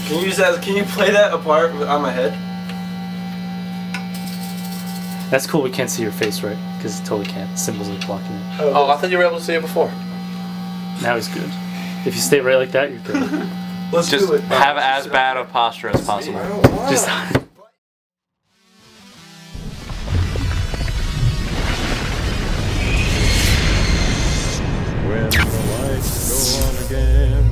Can you use that? Can you play that apart on my head? That's cool. We can't see your face, right? Because it totally can't. Symbols are blocking it. Oh, I thought you were able to see it before. Now he's good. If you stay right like that, you're good. Let's just do it. have as bad of posture as possible. Just. When the lights go on again.